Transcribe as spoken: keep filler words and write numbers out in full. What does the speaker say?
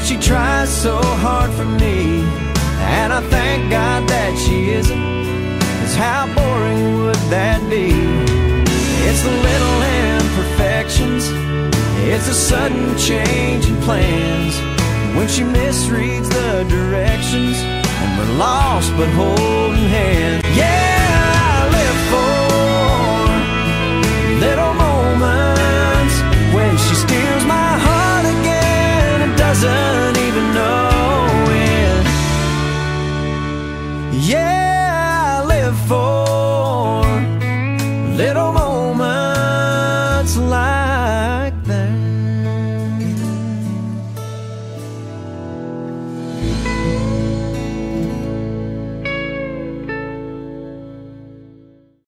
she tries so hard for me, and I thank God that she isn't, 'cause how boring would that be? It's the little imperfections, it's a sudden change in plans, when she misreads the directions and we're lost but holding hands. Yeah, I live for little moments when she steals my heart again and doesn't even know it. Yeah, I live for little moments